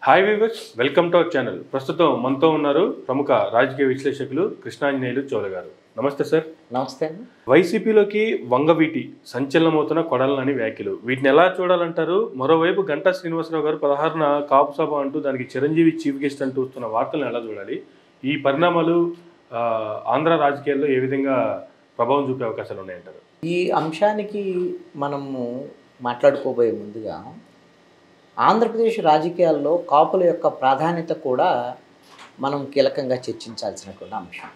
Hi viewers, welcome to our channel. ప్రస్తుతం మనతో ఉన్నారు ప్రముఖ రాజకీయ విశ్లేషకులు కృష్ణాంజనేయులు చౌల గారు. నమస్తే సార్. నమస్తే. వైసీపీలోకి వంగవీటి సంచలనమవుతున్న కొడాలని వ్యాఖ్యలు, వీటిని ఎలా చూడాలంటారు? మరోవైపు గంటా శ్రీనివాసరావు గారు 16న కాపు సభ అంటూ దానికి చిరంజీవి చీఫ్ గెస్ట్ అంటూ వస్తున్న వార్తలను ఎలా చూడాలి? ఈ పరిణామాలు ఆంధ్ర రాజకీయాల్లో ఏ విధంగా ప్రభావం చూపే అవకాశాలు ఉన్నాయంటారు? ఈ అంశానికి మనము మాట్లాడుకోబోయే ముందుగా ఆంధ్రప్రదేశ్ రాజకీయాల్లో కాపుల యొక్క ప్రాధాన్యత కూడా మనం కీలకంగా చర్చించాల్సినటువంటి అంశం.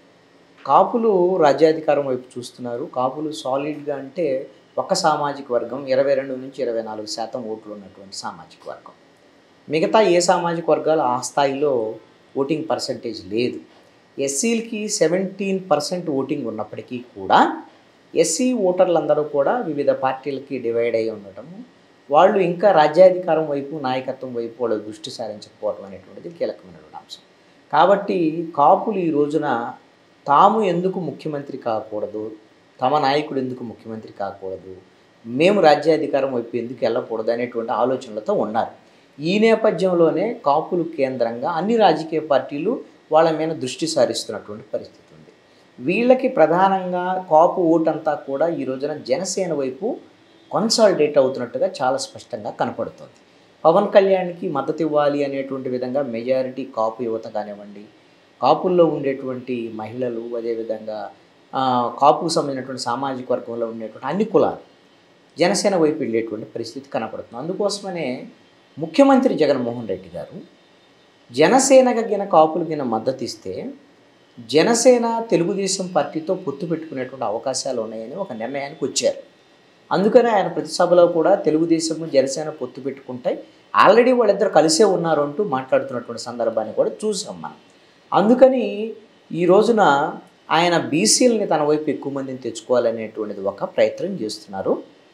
కాపులు రాజ్యాధికారం వైపు చూస్తున్నారు. కాపులు సాలిడ్గా అంటే ఒక సామాజిక వర్గం 22 నుంచి 24% ఓట్లు ఉన్నటువంటి సామాజిక వర్గం. మిగతా ఏ సామాజిక వర్గాలు ఆ స్థాయిలో ఓటింగ్ పర్సంటేజ్ లేదు. ఎస్సీలకి 17% ఓటింగ్ ఉన్నప్పటికీ కూడా ఎస్సీ ఓటర్లందరూ కూడా వివిధ పార్టీలకి డివైడ్ అయి ఉండటం, వాళ్ళు ఇంకా రాజ్యాధికారం వైపు నాయకత్వం వైపు వాళ్ళ దృష్టి సారించకపోవడం అనేటువంటిది కీలకమైనటువంటి అంశం. కాబట్టి కాపులు ఈ రోజున తాము ఎందుకు ముఖ్యమంత్రి కాకూడదు, తమ నాయకుడు ఎందుకు ముఖ్యమంత్రి కాకూడదు, మేము రాజ్యాధికారం వైపు ఎందుకు వెళ్ళకూడదు అనేటువంటి ఆలోచనలతో ఉన్నారు. ఈ నేపథ్యంలోనే కాపులు కేంద్రంగా అన్ని రాజకీయ పార్టీలు వాళ్ళ మీద దృష్టి సారిస్తున్నటువంటి పరిస్థితి ఉంది. వీళ్ళకి ప్రధానంగా కాపు ఓటంతా కూడా ఈ రోజున జనసేన వైపు కన్సాలిడేట్ అవుతున్నట్టుగా చాలా స్పష్టంగా కనపడుతుంది. పవన్ కళ్యాణ్కి మద్దతు ఇవ్వాలి అనేటువంటి విధంగా మెజారిటీ కాపు యువత కానివ్వండి, కాపుల్లో ఉండేటువంటి మహిళలు, అదేవిధంగా కాపుకు సంబంధించినటువంటి సామాజిక వర్గంలో ఉండేటువంటి అన్ని కులాలు జనసేన వైపు వెళ్ళేటువంటి పరిస్థితి కనపడుతుంది. అందుకోసమనే ముఖ్యమంత్రి జగన్మోహన్ రెడ్డి గారు జనసేనకి గిన కాపులు గిన మద్దతు ఇస్తే జనసేన తెలుగుదేశం పార్టీతో పొత్తు పెట్టుకునేటువంటి అవకాశాలు ఉన్నాయని ఒక నిర్ణయానికి వచ్చారు. అందుకనే ఆయన ప్రతి సభలో కూడా తెలుగుదేశము జనసేన పొత్తు పెట్టుకుంటాయి, ఆల్రెడీ వాళ్ళిద్దరు కలిసే ఉన్నారు అంటూ మాట్లాడుతున్నటువంటి సందర్భాన్ని కూడా చూసాం మనం. అందుకని ఈ రోజున ఆయన బీసీలని తన వైపు ఎక్కువ మందిని తెచ్చుకోవాలనేటువంటిది ఒక ప్రయత్నం చేస్తున్నారు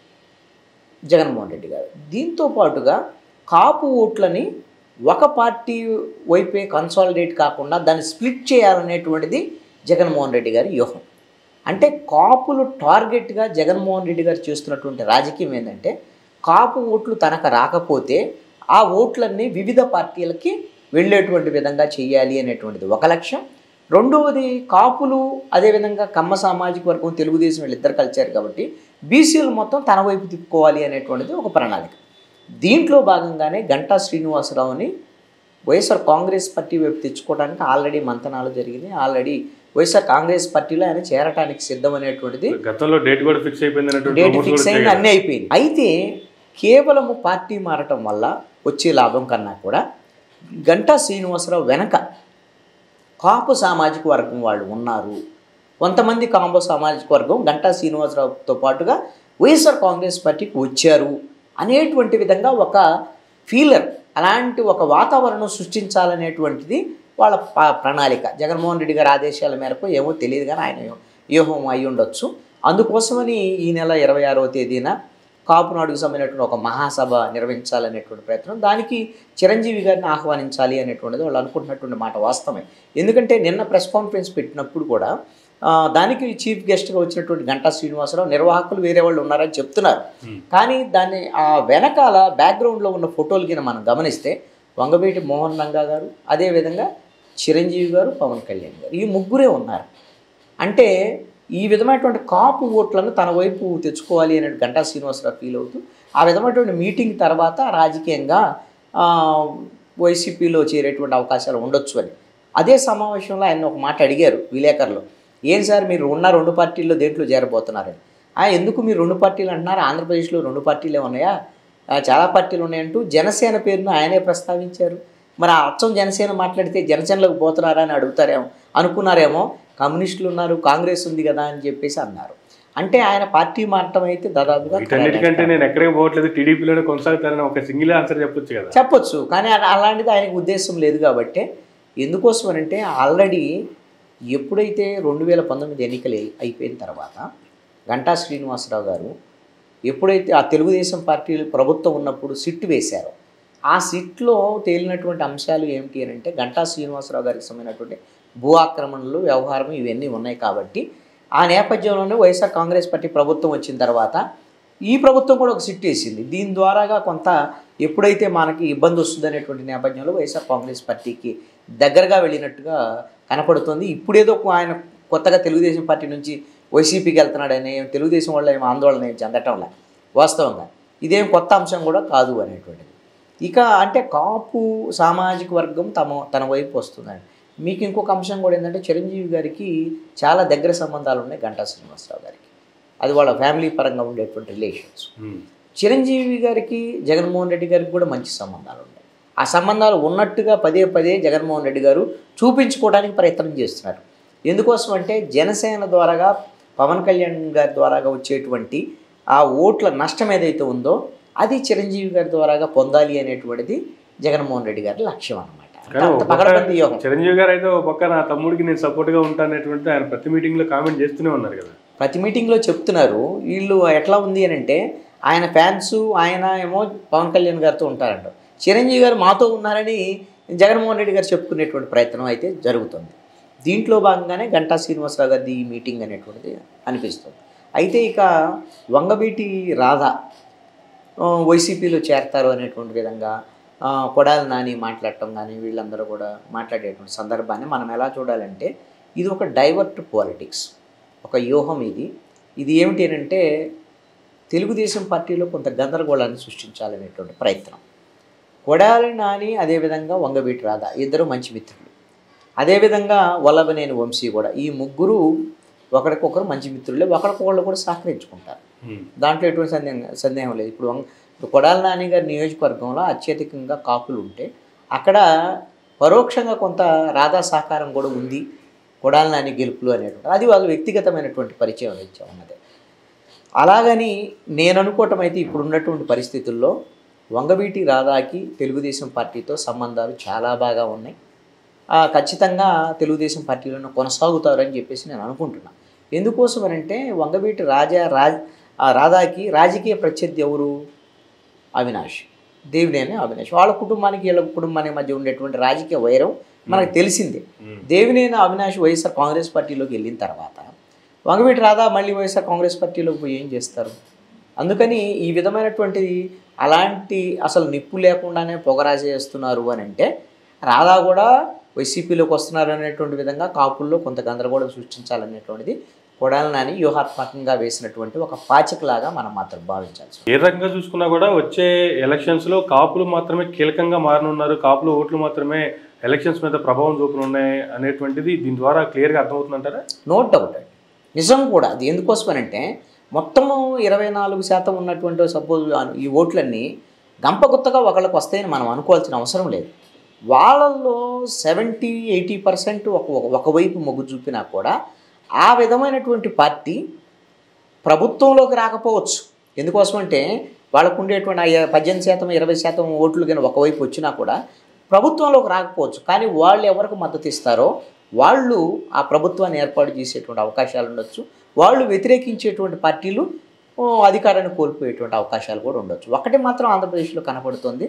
జగన్మోహన్ రెడ్డి గారు. దీంతో పాటుగా కాపు ఓట్లని ఒక పార్టీ వైపే కన్సాలిడేట్ కాకుండా దాన్ని స్ప్లిట్ చేయాలనేటువంటిది జగన్మోహన్ రెడ్డి గారి వ్యూహం. అంటే కాపులు టార్గెట్గా జగన్మోహన్ రెడ్డి గారు చేస్తున్నటువంటి రాజకీయం ఏంటంటే, కాపు ఓట్లు తనకు రాకపోతే ఆ ఓట్లన్నీ వివిధ పార్టీలకి వెళ్ళేటువంటి విధంగా చేయాలి అనేటువంటిది ఒక లక్ష్యం. రెండవది, కాపులు అదేవిధంగా కమ్మ సామాజిక వర్గం తెలుగుదేశం వీళ్ళిద్దరు కలిశారు కాబట్టి బీసీలు మొత్తం తన వైపు తిప్పుకోవాలి అనేటువంటిది ఒక ప్రణాళిక. దీంట్లో భాగంగానే గంటా శ్రీనివాసరావుని వైఎస్ఆర్ కాంగ్రెస్ పార్టీ వైపు తెచ్చుకోవడానికి ఆల్రెడీ మంతనాలు జరిగినాయి. ఆల్రెడీ వైఎస్ఆర్ కాంగ్రెస్ పార్టీలో ఆయన చేరటానికి సిద్ధం అనేటువంటిది గతంలో డేట్ కూడా ఫిక్స్ అయిపోయింది, డేట్ ఫిక్స్ అయింది, అన్నీ అయిపోయింది. అయితే కేవలము పార్టీ మారటం వల్ల వచ్చే లాభం కన్నా కూడా గంటా శ్రీనివాసరావు వెనక కాపు సామాజిక వర్గం వాళ్ళు ఉన్నారు. కొంతమంది కాపు సామాజిక వర్గం గంటా శ్రీనివాసరావుతో పాటుగా వైఎస్ఆర్ కాంగ్రెస్ పార్టీకి వచ్చారు అనేటువంటి విధంగా ఒక ఫీలర్, అలాంటి ఒక వాతావరణం సృష్టించాలనేటువంటిది వాళ్ళ ప్రణాళిక. జగన్మోహన్ రెడ్డి గారి ఆదేశాల మేరకు ఏమో తెలియదు కానీ ఆయన వ్యూహం అయి ఉండొచ్చు. అందుకోసమని ఈ నెల 26వ తేదీన కాపునాడుకు సంబంధించినటువంటి ఒక మహాసభ నిర్వహించాలనేటువంటి ప్రయత్నం, దానికి చిరంజీవి గారిని ఆహ్వానించాలి అనేటువంటిది వాళ్ళు అనుకుంటున్నటువంటి మాట వాస్తవమే. ఎందుకంటే నిన్న ప్రెస్ కాన్ఫరెన్స్ పెట్టినప్పుడు కూడా దానికి చీఫ్ గెస్ట్గా వచ్చినటువంటి గంటా శ్రీనివాసరావు నిర్వాహకులు వేరే వాళ్ళు ఉన్నారని చెప్తున్నారు. కానీ దాన్ని ఆ వెనకాల బ్యాక్గ్రౌండ్లో ఉన్న ఫోటోలు కింద మనం గమనిస్తే వంగవీటి మోహన్ రంగా గారు, అదేవిధంగా చిరంజీవి గారు, పవన్ కళ్యాణ్ గారు, ఈ ముగ్గురే ఉన్నారు. అంటే ఈ విధమైనటువంటి కాపు ఓట్లను తన వైపు తెచ్చుకోవాలి అనే గంటా శ్రీనివాసరావు ఫీల్ అవుతూ ఆ విధమైనటువంటి మీటింగ్ తర్వాత రాజకీయంగా వైసీపీలో చేరేటువంటి అవకాశాలు ఉండొచ్చు అని. అదే సమావేశంలో ఆయన ఒక మాట అడిగారు విలేకరులు, ఏం సార్ మీరు ఉన్న 2 పార్టీల్లో దేంట్లో చేరబోతున్నారని. ఎందుకు మీరు 2 పార్టీలు అంటున్నారు, ఆంధ్రప్రదేశ్లో 2 పార్టీలే ఉన్నాయా, చాలా పార్టీలు ఉన్నాయంటూ జనసేన పేరును ఆయనే ప్రస్తావించారు. మరి అచ్చం జనసేన మాట్లాడితే జనసేనలోకి పోతున్నారా అని అడుగుతారేమో అనుకున్నారేమో, కమ్యూనిస్టులు ఉన్నారు, కాంగ్రెస్ ఉంది కదా అని చెప్పేసి అన్నారు. అంటే ఆయన పార్టీ మారటం అయితే దాదాపుగా నేను ఎక్కడికి పోవట్లేదు, టీడీపీలోనే కొనసాగుతారని ఒక సింగిల్ ఆన్సర్ చెప్పొచ్చు కదా. చెప్పొచ్చు, కానీ అలాంటిది ఆయనకు ఉద్దేశం లేదు. కాబట్టి ఎందుకోసం అంటే ఆల్రెడీ ఎప్పుడైతే 2019 ఎన్నికలు అయిపోయిన తర్వాత గంటా శ్రీనివాసరావు గారు ఎప్పుడైతే ఆ తెలుగుదేశం పార్టీ ప్రభుత్వం ఉన్నప్పుడు సిట్ వేశారో, ఆ సిట్లో తేలినటువంటి అంశాలు ఏమిటి అని అంటే గంటా శ్రీనివాసరావు గారికి సంబంధించినటువంటి భూ ఆక్రమణలు, వ్యవహారం ఇవన్నీ ఉన్నాయి. కాబట్టి ఆ నేపథ్యంలోనే వైఎస్ఆర్ కాంగ్రెస్ పార్టీ ప్రభుత్వం వచ్చిన తర్వాత ఈ ప్రభుత్వం కూడా ఒక సిట్ వేసింది. దీని ద్వారాగా కొంత ఎప్పుడైతే మనకి ఇబ్బంది వస్తుంది అనేటువంటి నేపథ్యంలో వైఎస్ఆర్ కాంగ్రెస్ పార్టీకి దగ్గరగా వెళ్ళినట్టుగా కనపడుతుంది. ఇప్పుడేదో ఆయన కొత్తగా తెలుగుదేశం పార్టీ నుంచి వైసీపీకి వెళ్తున్నాడని తెలుగుదేశం వాళ్ళు ఏమో ఆందోళన ఏం చెందటంలా. వాస్తవంగా ఇదేం కొత్త అంశం కూడా కాదు అనేటువంటిది. ఇక అంటే కాపు సామాజిక వర్గం తన వైపు వస్తుందండి. మీకు ఇంకొక అంశం కూడా ఏంటంటే చిరంజీవి గారికి చాలా దగ్గర సంబంధాలు ఉన్నాయి గంటా శ్రీనివాసరావు గారికి. అది వాళ్ళ ఫ్యామిలీ పరంగా ఉండేటువంటి రిలేషన్స్. చిరంజీవి గారికి జగన్మోహన్ రెడ్డి గారికి కూడా మంచి సంబంధాలు ఉన్నాయి. ఆ సంబంధాలు ఉన్నట్టుగా పదే పదే జగన్మోహన్ రెడ్డి గారు చూపించుకోవడానికి ప్రయత్నం చేస్తున్నారు. ఎందుకోసం అంటే జనసేన ద్వారాగా పవన్ కళ్యాణ్ గారి ద్వారాగా వచ్చేటువంటి ఆ ఓట్ల నష్టం ఏదైతే ఉందో అది చిరంజీవి గారి ద్వారాగా పొందాలి అనేటువంటిది జగన్మోహన్ రెడ్డి గారి లక్ష్యం అన్నమాట. చిరంజీవి గారు అయితే ఒక పక్క నా తమ్ముడికి నేను సపోర్ట్గా ఉంటాననేటువంటి ఆయన ప్రతి మీటింగ్లో కామెంట్ చేస్తూనే ఉన్నారు కదా. ప్రతి మీటింగ్లో చెప్తున్నారు. వీళ్ళు ఎట్లా ఉంది అని అంటే ఆయన ఫ్యాన్స్ ఆయన ఏమో పవన్ కళ్యాణ్ గారితో ఉంటారంట, చిరంజీవి గారు మాతో ఉన్నారని జగన్మోహన్ రెడ్డి గారు చెప్పుకునేటువంటి ప్రయత్నం అయితే జరుగుతుంది. దీంట్లో భాగంగానే గంటా శ్రీనివాసరావు గారిది ఈ మీటింగ్ అనేటువంటిది అనిపిస్తుంది. అయితే ఇక వంగవీటి రాధ వైసీపీలో చేరతారు అనేటువంటి విధంగా కొడాలి నాని మాట్లాడటం కానీ వీళ్ళందరూ కూడా మాట్లాడేటువంటి సందర్భాన్ని మనం ఎలా చూడాలంటే ఇది ఒక డైవర్ట్ పాలిటిక్స్, ఒక వ్యూహం. ఇది ఏమిటి అంటే తెలుగుదేశం పార్టీలో కొంత గందరగోళాన్ని సృష్టించాలనేటువంటి ప్రయత్నం. కొడాలి నాని అదేవిధంగా వంగవీటి రాధ ఇద్దరు మంచి మిత్రులు. అదేవిధంగా వల్లభనేని వంశీ కూడా, ఈ ముగ్గురు ఒకరికొకరు మంచి మిత్రులే, ఒకరికొకళ్ళు కూడా సహకరించుకుంటారు. దాంట్లో ఎటువంటి సందేహం లేదు. ఇప్పుడు కొడాలి నాని గారి నియోజకవర్గంలో అత్యధికంగా కాపులు ఉంటే అక్కడ పరోక్షంగా కొంత రాధా సహకారం కూడా ఉంది కొడాలి నాని గెలుపులు అనేటువంటి, అది వాళ్ళ వ్యక్తిగతమైనటువంటి పరిచయం ఉన్నది. అలాగని నేను అనుకోవటం అయితే ఇప్పుడు ఉన్నటువంటి పరిస్థితుల్లో వంగవీటి రాధాకి తెలుగుదేశం పార్టీతో సంబంధాలు చాలా బాగా ఉన్నాయి. ఖచ్చితంగా తెలుగుదేశం పార్టీలోనే కొనసాగుతారని చెప్పేసి నేను అనుకుంటున్నాను. ఎందుకోసం అంటే వంగవీటి రాధాకి రాజకీయ ప్రత్యర్థి ఎవరు? అవినాష్, దేవినేని అవినాష్. వాళ్ళ కుటుంబానికి వీళ్ళ కుటుంబానికి మధ్య ఉండేటువంటి రాజకీయ వైరం మనకు తెలిసిందే. దేవినేని అవినాష్ వైఎస్ఆర్ కాంగ్రెస్ పార్టీలోకి వెళ్ళిన తర్వాత వంగవీటి రాధా మళ్ళీ వైఎస్ఆర్ కాంగ్రెస్ పార్టీలోకి పోయి ఏం చేస్తారు? అందుకని ఈ విధమైనటువంటిది అలాంటి అసలు నిప్పు లేకుండానే పొగరాజేస్తున్నారు అని అంటే రాధా కూడా వైసీపీలోకి వస్తున్నారు అనేటువంటి విధంగా కాపుల్లో కొంత గందరగోళం సృష్టించాలనేటువంటిది కొడాలి నాని వ్యూహాత్మకంగా వేసినటువంటి ఒక పాచికలాగా మనం మాత్రం భావించాల్సి. ఏ రకంగా చూసుకున్నా కూడా వచ్చే ఎలక్షన్స్లో కాపులు మాత్రమే కీలకంగా మారనున్నారు, కాపులు ఓట్లు మాత్రమే ఎలక్షన్స్ మీద ప్రభావం చూపనున్నాయి అనేటువంటిది దీని ద్వారా క్లియర్గా అర్థమవుతుందంటారా? నో డౌట్ అండి, నిజం కూడా. అది ఎందుకోసమనంటే మొత్తము 24% ఉన్నటువంటి సపోజ్ ఈ ఓట్లన్నీ గంపగుత్తగా ఒకళ్ళకి వస్తాయని మనం అనుకోవాల్సిన అవసరం లేదు. వాళ్ళల్లో 70-80% ఒకవైపు మొగ్గు చూపినా కూడా ఆ విధమైనటువంటి పార్టీ ప్రభుత్వంలోకి రాకపోవచ్చు. ఎందుకోసమంటే వాళ్ళకు ఉండేటువంటి 18%, 20% ఓట్లు కానీ ఒకవైపు వచ్చినా కూడా ప్రభుత్వంలోకి రాకపోవచ్చు. కానీ వాళ్ళు ఎవరికి మద్దతు ఇస్తారో వాళ్ళు ఆ ప్రభుత్వాన్ని ఏర్పాటు చేసేటువంటి అవకాశాలు ఉండొచ్చు. వాళ్ళు వ్యతిరేకించేటువంటి పార్టీలు అధికారాన్ని కోల్పోయేటువంటి అవకాశాలు కూడా ఉండొచ్చు. ఒకటి మాత్రం ఆంధ్రప్రదేశ్లో కనపడుతుంది,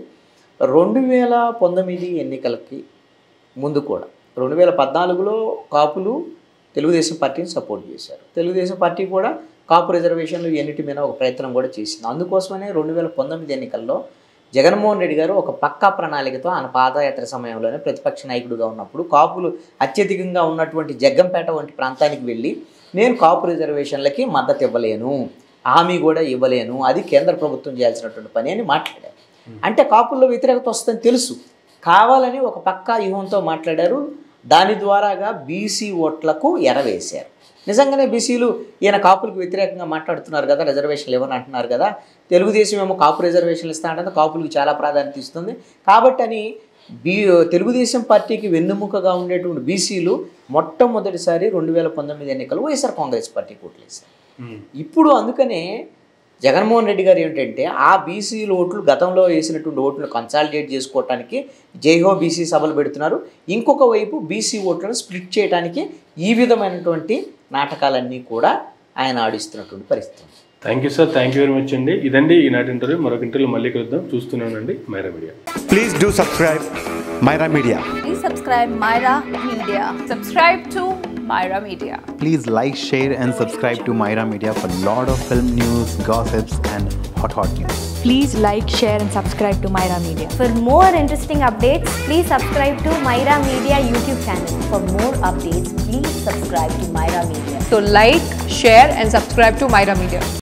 2019 ఎన్నికలకి ముందు కూడా 2014లో కాపులు తెలుగుదేశం పార్టీని సపోర్ట్ చేశారు. తెలుగుదేశం పార్టీ కూడా కాపు రిజర్వేషన్లు ఎన్నిటి మీద ఒక ప్రయత్నం కూడా చేసింది. అందుకోసమనే 2019 ఎన్నికల్లో జగన్మోహన్ రెడ్డి గారు ఒక పక్కా ప్రణాళికతో ఆయన పాదయాత్ర సమయంలోనే ప్రతిపక్ష నాయకుడిగా ఉన్నప్పుడు కాపులు అత్యధికంగా ఉన్నటువంటి జగ్గంపేట వంటి ప్రాంతానికి వెళ్ళి నేను కాపు రిజర్వేషన్లకి మద్దతు ఇవ్వలేను, హామీ కూడా ఇవ్వలేను, అది కేంద్ర ప్రభుత్వం చేయాల్సినటువంటి పని అని మాట్లాడారు. అంటే కాపుల్లో వ్యతిరేకత వస్తుందని తెలుసు, కావాలని ఒక పక్కా వ్యూహంతో మాట్లాడారు. దాని ద్వారాగా బీసీ ఓట్లకు ఎరవేశారు. నిజంగానే బీసీలు ఈయన కాపులకు వ్యతిరేకంగా మాట్లాడుతున్నారు కదా, రిజర్వేషన్లు ఇవ్వని అంటున్నారు కదా, తెలుగుదేశం ఏమో కాపు రిజర్వేషన్లు ఇస్తా అంటే కాపులకు చాలా ప్రాధాన్యత ఇస్తుంది కాబట్టి అని తెలుగుదేశం పార్టీకి వెన్నుముకగా ఉండేటువంటి బీసీలు మొట్టమొదటిసారి 2019 ఎన్నికలు వైఎస్ఆర్ కాంగ్రెస్ పార్టీ ఓట్లేశారు. ఇప్పుడు అందుకనే జగన్మోహన్ రెడ్డి గారు ఏంటంటే ఆ బీసీల ఓట్లు గతంలో వేసినటువంటి ఓట్లను కన్సాలిడేట్ చేసుకోవటానికి జైహో బీసీ సభలు పెడుతున్నారు. ఇంకొక వైపు బీసీ ఓట్లను స్ప్లిట్ చేయడానికి ఈ విధమైనటువంటి నాటకాలన్నీ కూడా ఆయన ఆడిస్తున్నటువంటి పరిస్థితి. Thank you sir, thank you very much అండి. ఇదండి ఈనాటి ఇంటర్వ్యూ. మరొక ఇంటర్వ్యూ మళ్ళీ కలుద్దాం. చూస్తూనే ఉండండి Myra media. Please do subscribe Myra Media. Please subscribe Myra Media. Subscribe to Myra Media. Please like, share and subscribe to Myra Media for lot of film news, gossips and hot news. Please like, share and subscribe to Myra Media. For more interesting updates, please subscribe to Myra Media YouTube channel. For more updates, please subscribe to Myra Media. So like, share and subscribe to Myra Media.